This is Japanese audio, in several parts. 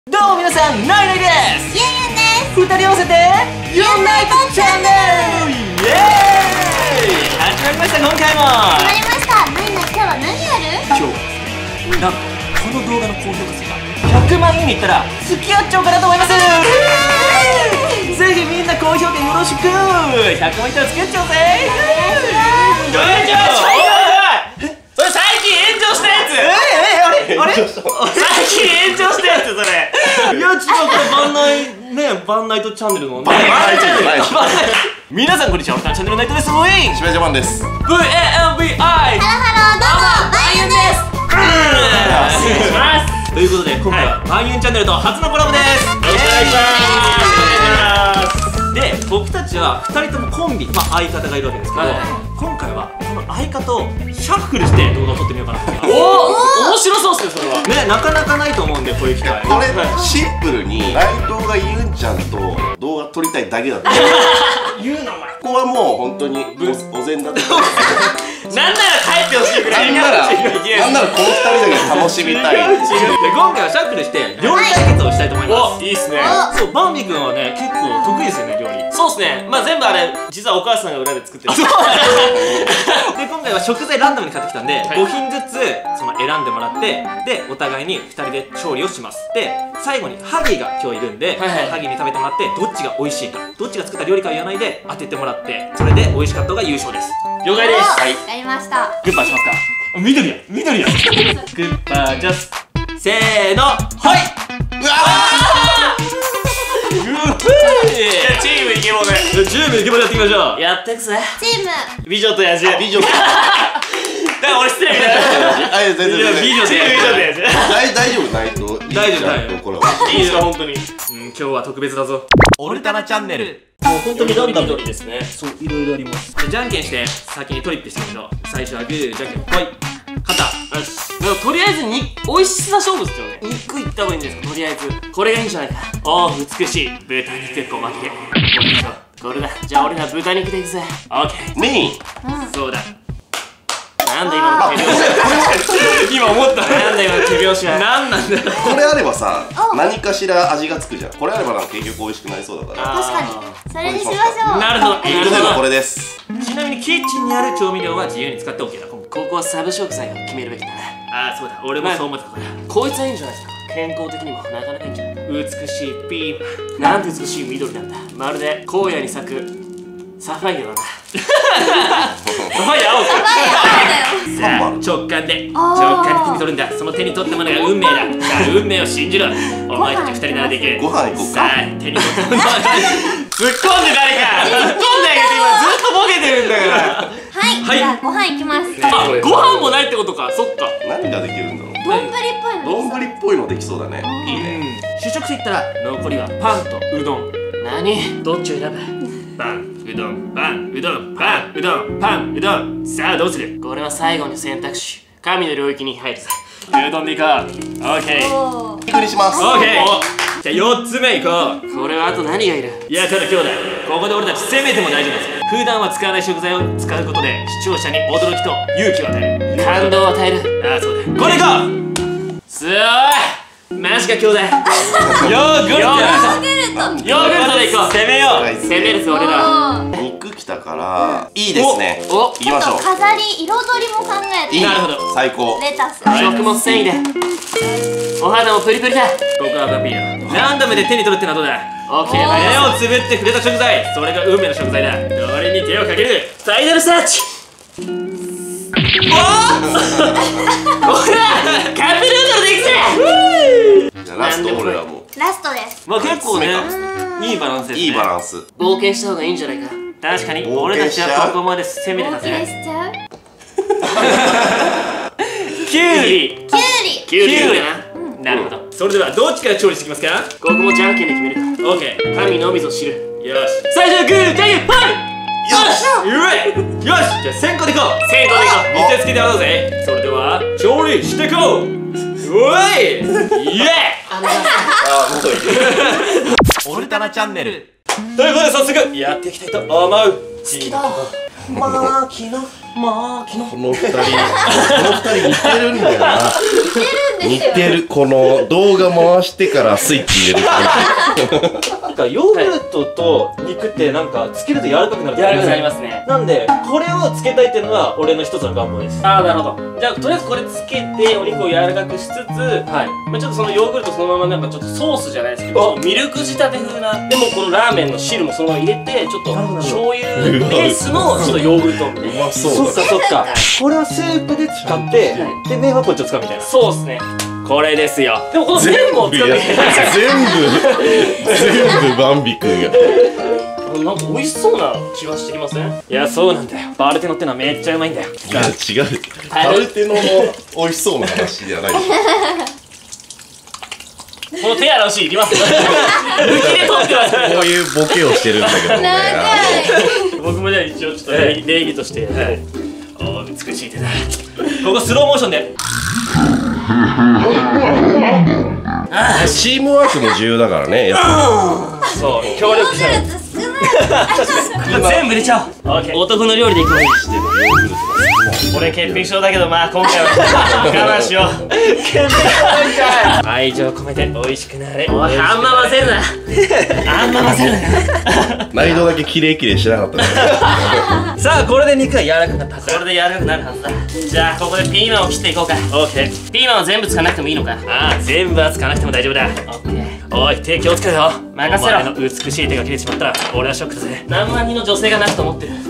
どうも皆さん、ナイナイです。 ゆんゆんです。 二人合わせてユンナイトチャンネル、イエーイ。始まりました。今回も始まりました。ナイナイ、今日は何やる？ 今日はですね、なんとこの動画の高評価数が100万いいねいったら付き合っちゃおうかなと思います。ぜひみんな高評価よろしく。100万いったら付き合っちゃおうぜ。 それ最近炎上したやつ。 あれ最近炎上したやつそれ。 いや、違う、これバンナイね、バンナイトチャンネルのバンナイトチャンネル皆さんこんにちは、俺たちチャンネルナイトです。ウィンしめジャパンです。 VALVI ハロハロー、どうも、バイユンです。 お願いします。 ということで、今回はバイユンチャンネルと初のコラボです。 よろしくお願いします。 で、僕たちは2人ともコンビ、相方がいるわけですけど、今回はこの相方をシャッフルして動画を撮ってみようかなと思います。 面白そうっすね、それは。 ね、なかなかないと思うんで、こういう機会。 これシンプルに内藤がユンちゃんと動画撮りたいだけだった。 言うなお前。 ここはもう本当にお膳立て。 なんなら帰ってほしいぐらい。 なんならこの2人だけ楽しみたい。 で、今回はシャッフルして料理対決をしたいと思います。 お、いいっすね。 そう、バンビ君はね、結構得意ですよね、料理。 そうっすね。まあ全部あれ実はお母さんが裏で作ってる。 で、今回は食材ランダムに買ってきたんで、5品ずつ選んでもらって、で、お互いに2人で調理をします。で、最後にハギーが今日いるんで、ハギーに食べてもらって、どっちが美味しいか、どっちが作った料理かを言わないで当ててもらって、それで美味しかった方が優勝です。 了解です。 はい。 やりました。 グッパーしますか？緑や、緑や。グッパージャス。せーの、はい。 うわチームイケボで 10名イケボでやっていきましょう。 やってくぜ。 チーム。 美女と野獣。 美女。 だから俺失礼みたいな。 あ、全然美女で美女と野獣。 大丈夫内藤。 大丈夫大丈夫。 これは。 いいですか本当に。 今日は特別だぞ。オルタナチャンネル。 もう本当にランダムですね。 そう、いろいろあります。じゃんけんして先にトリップしてみましょう。最初はグー、じゃんけんぽい。勝った。 よし。でもとりあえずに美味しさ勝負っすよね。肉いった方がいいんですか。とりあえずこれがいいんじゃないか。おお、美しい豚肉小巻きで。これだ。じゃあ俺ら豚肉でいくぜ。オッケー。 メイン。 そうだ。 なんだ今の手拍子。 今思った。 なんだ今の手拍子は。 なんなんだよ。 これあればさ、何かしら味がつくじゃん。これあればなんか結局美味しくなりそうだから。 確かに。それにしましょう。 なるほど。 結局でもこれです。 ちなみにキッチンにある調味料は自由に使って OK だ。 ここはサブ食材を決めるべきだな。 ああ、そうだ。俺もそう思ってたから。 こいつはいいんじゃないですか。健康的にもなかなかいいんじゃない。 美しいピーマン。 なんて美しい緑なんだ。まるで荒野に咲くサファイアだな。サファイア青か。 さあ、直感で手に取るんだ。その手に取ったものが運命だ。さあ、運命を信じろ。お前たち2人ならできる。 ご飯行こうか。 さあ、手に取ったものは突っ込んで誰か突っ込んであげて。今ずっとボケてるんだから。 はい、じゃあご飯いきます。 あ、ご飯もないってことか。そっか。 何ができるんだろう。 丼っぽいの。 丼っぽいのできそうだね。いいね。 主食といったら残りはパンとうどん。 何？どっちを選ぶ？ パン、うどん、パン、うどん、パン、うどん、パン、うどん。さあ、どうする？ これは最後の選択肢。神の領域に入るぜ。うどんでいこう。オッケー。 おー。 びっくりします。 オッケー。じゃあ4つ目いこう。 これはあと何がいる？ いや、ただ兄弟、ここで俺たち攻めても大丈夫です。普段は使わない食材を使うことで視聴者に驚きと勇気を与える。 感動を与える。 ああ、そうだ。これいこう。 すごい。マジか兄弟。 ヨーグルト。 ヨーグルト。 ヨーグルトでいこう。 攻めよう。 攻めるぞ俺ら。 肉きたからいいですね。 お、 行きましょう。 飾り、彩りも考えて。 いい。 なるほど。 最高。 レタス。 食物繊維でお肌もプリプリだ。 ここはバピーナ。ランダムで手に取るってのはどうだ？ オッケー。 目をつぶって触れた食材、それが運命の食材だ。どれに手をかける？ ファイナルサーチ。おおほら、カップヌードルでいくぜ。 じゃあラスト俺らもラストです。 まあ結構ね、いいバランスですね。 いいバランス。 冒険した方がいいんじゃないか。 確かに、 冒俺たち険しちゃうはここまで攻めてた冒険ぜ。 しちゃう。 キュウリ。 きゅうり。 キュウリだな。 なるほど。それではどっちから調理していきますか？ ここもじゃんけんで決めるか。 オッケー。 神のみぞ知る。 よし。最初はグー、じゃんけんぽい。よし。よし。じゃあ先行でいこう。 先行でいこ見せつけてやろうぜ。それでは調理していこう。おい。イエああ、もういい。 ー。オルタナチャンネル。ということで早速やっていきたいと思う。好きだ。 マキノこの二人似てるんだよな。似てる。この動画回してからスイッチ入れるなんかヨーグルトと肉ってなんかつけると柔らかくなる。 柔らかくなりますね。 なんでこれをつけたいっていうのが俺の一つの願望です。 ああ、なるほど。じゃあとりあえずこれつけてお肉を柔らかくしつつ、 はい。 まあちょっとそのヨーグルトそのままなんかちょっとソースじゃないですけど、ミルク仕立て風な。でもこのラーメンの汁もそのまま入れて、ちょっと醤油ベースのちょっとヨーグルトみたいな。 うまそうだ。 そっか。これはスープで使って、で麺はこっちを使うみたいな。 そうですね。これですよ。でもこの麺も使って全部バンビ君が。 なんか美味しそうな気がしてきません？ いや、そうなんだよ。バルテノってのはめっちゃうまいんだよ。 いや違う。バルテノの美味しそうな話じゃないでしこの手洗うシーンいりますよ。抜きで撮ってますょ。こういうボケをしてるんだけどね。 僕もじゃあ一応ちょっと礼儀として、お美しい手だ。 ここスローモーションで。 チームワークも重要だからね。やっぱそう、協力しない。 全部入れちゃおう。男の料理でいくのにしてる。俺潔癖症だけど、まあ今回は我慢しよう。潔癖症か。 愛情込めて美味しくなれ。 おい、あんま混ぜるな。あんま混ぜるな。 内容だけキレイキレイしなかったね。 さあ、これで肉が柔らかくなったはずだ。 これで柔らかくなるはずだ。じゃあここでピーマンを切っていこうか。 オッケー。 ピーマンは全部使わなくてもいいのか。 ああ、全部は使わなくても大丈夫だ。 オッケー。 おい、手気をつけろよ。 任せろ。 お前の美しい手が切れてしまったら俺はショックだぜ。 何万人の女性がなくと思ってる。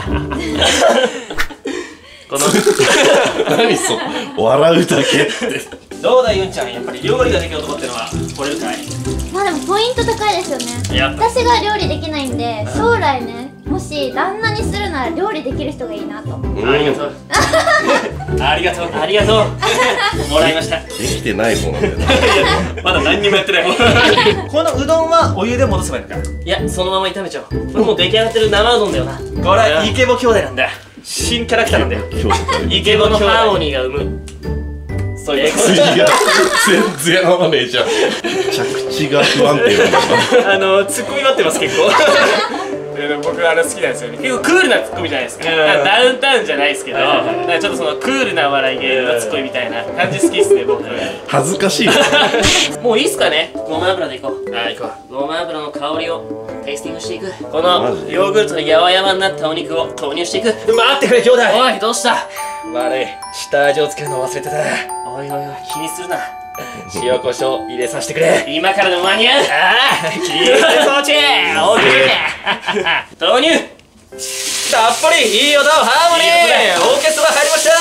この何そ笑うだけって。 どうだユンちゃん、やっぱり料理ができる男ってのはこれかい？ まあでもポイント高いですよね。 やっぱ私が料理できないんで、将来ね、もし旦那にするなら料理できる人がいいなと。 ありがとう。ありがとう。 ありがとう。 もらいました。 できてない方なんだよな。 まだ何にもやってない。このうどんはお湯で戻せばいいのか？ いや、そのまま炒めちゃおう。これもう出来上がってる生うどんだよな。 これはイケボ兄弟なんだよ。新キャラクターなんだよ。 イケボのハーモニーが生む。そういうこと。 いや全然合わねえじゃん。着地が不安定なんだツッコミ待ってます結構。 僕好きなんですよね。結構クールなツッコミじゃないですか。ダウンタウンじゃないですけど、なんかちょっとそのクールな笑い芸のツッコミみたいな感じ好きっすね、僕。 恥ずかしい。 もういいっすかね。ごま油でいこう。 あ、行こう。 ごま油の香りをテイスティングしていく。このヨーグルトのやわやわになったお肉を投入していく。 待ってくれ兄弟。 おい、どうした？ 悪い、下味をつけるの忘れてた。 おいおいおい、気にするな。 塩コショウ入れさせてくれ。 今からでも間に合う。 ああ、 黄色い装置オッケー。投入。 たっぷりいい音、ハーモニー。オーケストラ入りました。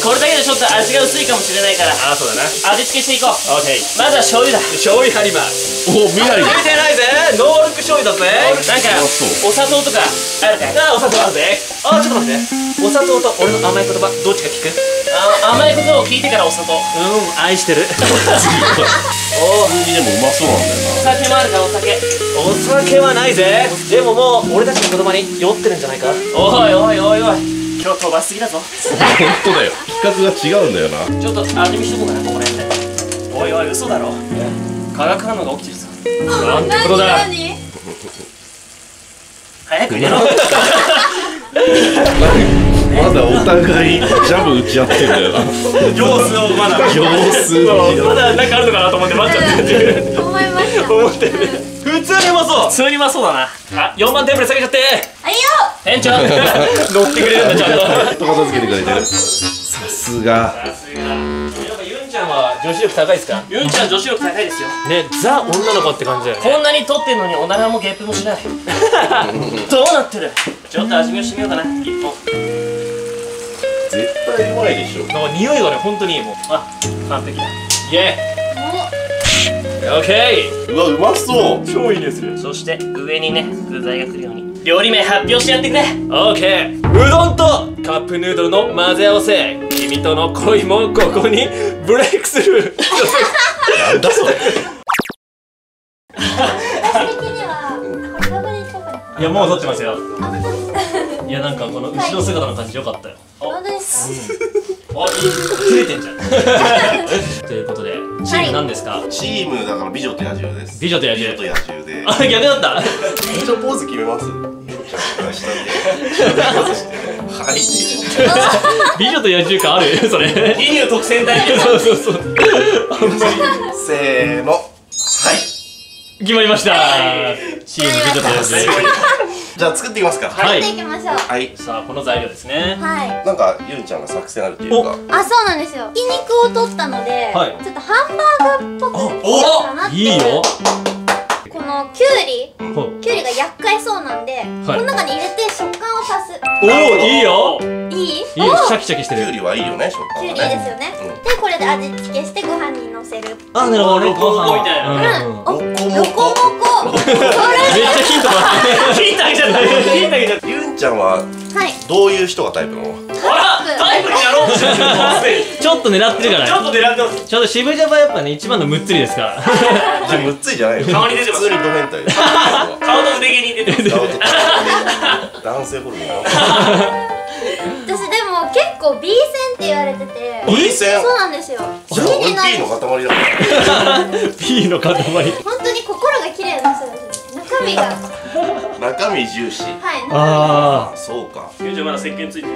これだけでちょっと味が薄いかもしれないから、 あ、そうだな。 味付けしていこう。 オッケー。 まずは醤油だ。 醤油入ります。 お、未来入れてないぜ。ノールック醤油だぜ。 なんかお砂糖とかあるかい？ あ、お砂糖あるぜ。あ、ちょっと待って。お砂糖と俺の甘い言葉どっちが聞く？ 甘いことを聞いてからお砂糖。 愛してる。 おー、でもうまそうなんだよお酒もあるか？お酒。 お酒はないぜ。でももう俺たちの言葉に酔ってるんじゃないか？ おいおいおいおい、今日飛ばしすぎだぞ。 な。本当だよ。企画が違うんだよな。 ちょっと味見しとこうかな、ここら辺で。おいおい、嘘だろ。化学反応が起きてるぞ。 なんてことだ。 早く入れろ。 まだお互いジャブ打ち合ってんだよな。 様子をまだ様子まだなんかあるのかなと思って待っちゃってる。 思いました。 思ってる。普通にうまそう。 普通にうまそうだな。 あ、4番テーブル下げちゃって。 あいよ。 店長。 乗ってくれるんだちゃんと。 片付けてくれてる。さすが。 さすが。やっぱユンちゃんは女子力高いですか？ ユンちゃん女子力高いですよ。 ね、ザ女の子って感じだよね。 こんなに撮ってんのにおならもゲップもしない。どうなってる？ちょっと味見をしてみようかな。一本。 絶対うまいでしょ。 なんか匂いがね、本当にいいもん。 あ、完璧だ。 イエーイ。オッケうわ、うまそう。 ー。超いいでする。 そして上にね、具材が来るように料理名発表してやってくれ。 オッケー。うどんとカップヌードルの混ぜ合わせ。君との恋もここにブレイクする。 なんだそれ。 私的にはこれ動画でいこうかな。 いや、もう撮ってますよ。 あ、本当ですか？ いや、なんかこの後ろ姿の感じ良かったよ。 本当ですか？ お、いい。 切れてんじゃん。ということで、チーム何ですか？ チームだから美女と野獣です。 美女と野獣。 美女と野獣で。 あ、逆だった。 一応ポーズ決めます。 ちゃんから下ではいって美女と野獣感あるそれ。 リニュー特選隊そうそうそう。 せーの、はい。 決まりました。CM 美女と野獣。 じゃあ作っていきますか。 はいやっていきましょう。 はい。 さあこの材料ですね。 はい。 なんかゆんちゃんが作戦あるっていうか。 あ、そうなんですよ。ひき肉を取ったので、 はいちょっとハンバーガーっぽくしようかなって。 いいよ。 このきゅうりほうが厄介そうなんで、この中に入れて食感を足す。 おお、いいよ。 いい？ いいよ、シャキシャキしてる。 きゅうりはいいよね、食きゅう感がね。 りいいですよね。で、これで味付けしてご飯にのせる。 あ、なるほどね。 ロコモコみたいなお、 ロコモコロコモコ。それ。 めっちゃヒントもらってヒントあげちゃったヒントあげちゃっゆんちゃんははい。 どういう人がタイプなの？ たあらタイプになろうとしてるちょっと狙ってるからちょっと狙ってますちょっと渋ジャパやっぱね一番のむっつりですからじゃあむっついじゃないよ。 顔に出てます普通にド変態です。 顔と腕毛に出てます顔と男性ホルモンよ。 私でも結構 B 線って言われてて。 B 線。 そうなんですよ。 じゃあ俺 P の塊だから。 P の塊本当に心が綺麗な人ですね。中身が。は中身重視。 い。 ああ、そうか。 ゆうちゃんまだ石鹸ついてる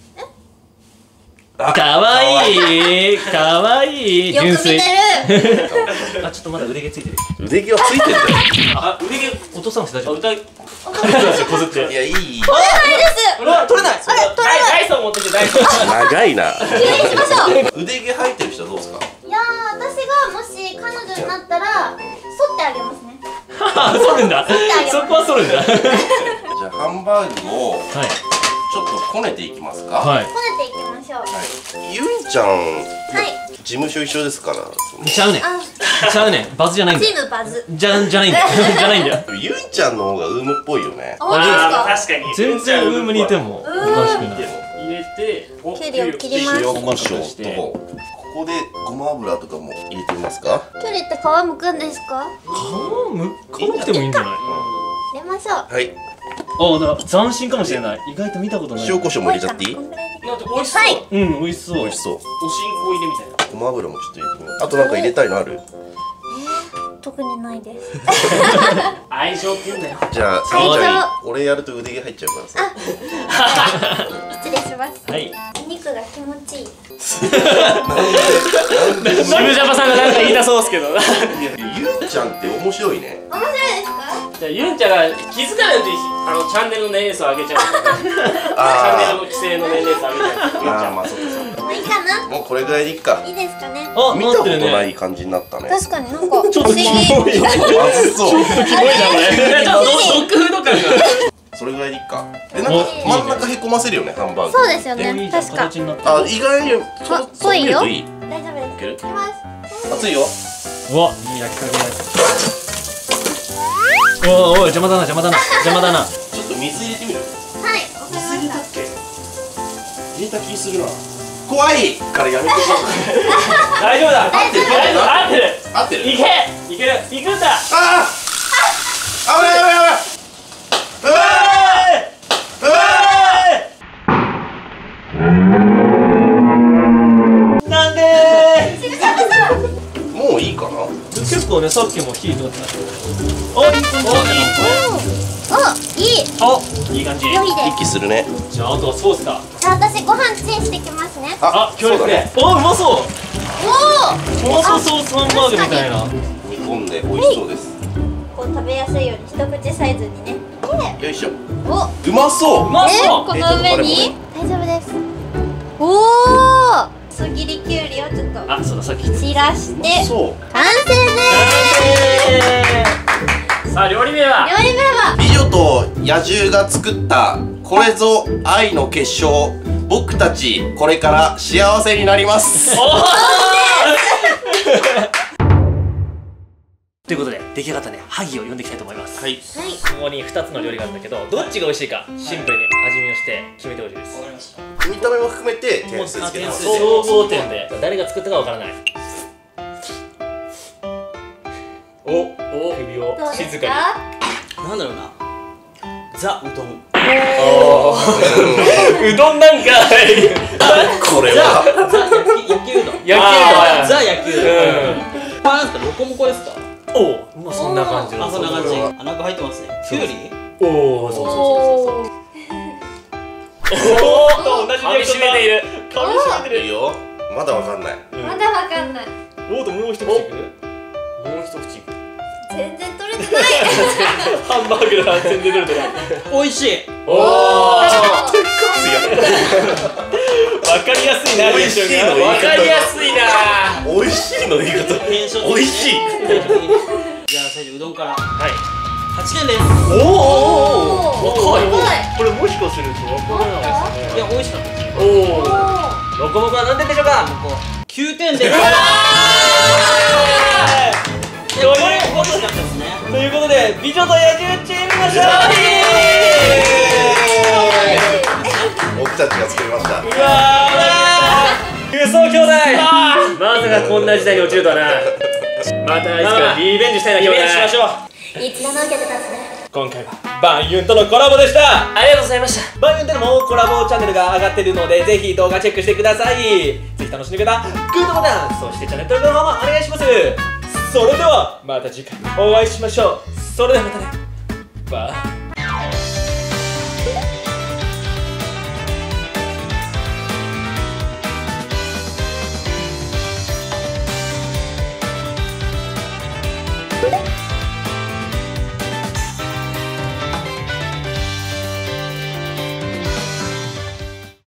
あかわいいかわいいよく見てる。 あ、ちょっとまだ腕毛ついてる腕毛はついてるんだよ。 あ腕毛お父さんも大丈夫歌いこずっていや、いい。 ないです。 うわ取れないあれ、取れない。 ダイソン持ってきてダイソン長いな。 綺麗にしましょう。 腕毛生えてる人はどうですか？ いやー、私がもし彼女になったら、剃ってあげますね。 あ、剃るんだそこは剃るんだじゃあハンバーグをはいちょっとこねていきますか。 はいこねていきましょう。 ゆんちゃん、 はい。 事務所一緒ですから。 ちゃうねんあ、 ちゃうねんバズじゃないんだチよームバズ。 じゃないんだよじゃないんだよゆんちゃんの方がウームっぽいよね。 あ、本当ですか。 確かに全然ウームにいてもおかしくない入れてきゅうりを切ります。 塩コショウとここでごま油とかも入れてみますか。 きゅうりって皮むくんですか。 皮むかなくてもいいんじゃない入れましょう。 はい。 あ、だから斬新かもしれない意外と見たことない塩コショウも入れちゃっていい？ こんぐらいでなんて美味しそうはいうん、美味しそう美味しそう。 おしんこ入れみたいなごま油もちょっと入れてみます。あとなんか入れたいのある？ 特にないです。 愛情って言うんだよじゃあ、 愛情ゆんちゃん俺やると腕毛入っちゃうからさ。 失礼します。 はいお肉が気持ちいい。 シブジャパさんがなんか言いたそうですけどいやゆんちゃんって面白いね。 面白いですか。 じゃあユンちゃんが気づかないうちにチャンネルの年齢層上げちゃうからチャンネルの規制の年齢層上げちゃうユンちゃんまあそっかそっもういいかな。 か。もうこれぐらいでいっか。 いいですかね。 あ、 見たことなってるねない感じになったね。 確かになんか不ちょっと思議。 キモいまずそう。 ちょっとドッグフード感がそれぐらいでいっか。なんか真ん中へこませるよね、ハンバーグ。 そうですよね。 でもいいじゃん確か。 形になってあ、意外にぽいよそう見るといい。 大丈夫です。 いけるいきます。 熱いよ。 うわ、いい焼き加減だおいおい、邪魔だな邪魔だな邪魔だなちょっと水入れてみる。 はい、わかりました。 入れた気するな。怖いからやめてこう。 大丈夫だ大丈夫合ってる合ってる。 いけいけるいくんだああ。危ない危ない危ない。うわー。 なんでもういいかな。 結構ね、さっきも火通ってたおいい感じお、いい。 おいい感じ良いで息するね。 じゃあ、あとはソースかじゃあ私ご飯チンしてきますね。 あ、強力ねお、うまそうおお。 トマトソースハンバーグみたいな煮込んで美味しそうです。 こう食べやすいように一口サイズにね。 よいしょ。 お、 うまそう。 うまそうこの上に大丈夫です。おお。薄切りきゅうりをちょっとあ、そうだ、さっき散らしてそう。 完成です。 さあ料理名は料理名は美女と野獣が作ったこれぞ愛の結晶。僕たちこれから幸せになります。 ということで、出来上がったね、萩を呼んでいきたいと思いますはい。 はい。 ここに2つの料理があるんだけど、どっちが美味しいかシンプルに味見をして決めてほしいです見た目も含めて点数つけてます。 総合点で誰が作ったかわからないお首をどうです静かか。 なんだろうな。ザうどん。 うどんなんかいこれは焼きうどん。 野球のザ焼きうどん。これなんですか、ロコモコですか。 おう、まあそんな感じのあ、そんな感じ。あ、なんか入ってますね。きゅうり。 おお、そうそうおーっと同じ噛み締めている。 噛み締めてる。 いいよ。まだわかんない。 まだわかんない。 おーともう一口いく。 もう一口いく。 全然取れてない。 ハンバーグの全然出るとか。 美味しい。 おお。 わかりやすいな。 美味しいのわかりやすいな。 美味しいの言い方。 検証的にね美味しい。 じゃあ最初うどんからはい。 8点です。 おお。 若い。 これもしかするとわからないですね。 いや美味しかったですよ。 おお。ロコモコは何点でしょうか。 9点です。 という美味しかったですね。 ということで美女と野獣チームの勝利。 僕たちが作りました。 うわー、クソ兄弟。 まさかこんな時代に落ちるとはな。またいつかリベンジしたいな。 リベンジしましょう。 いつでも受けてたんですね。 今回はバンユンとのコラボでした。 ありがとうございました。 バンユンでもコラボチャンネルが上がってるので、ぜひ動画チェックしてください。ぜひ楽しんでください。グッドボタン、そしてチャンネル登録の方もお願いします。それではまた次回お会いしましょう。それではまたね。バイ。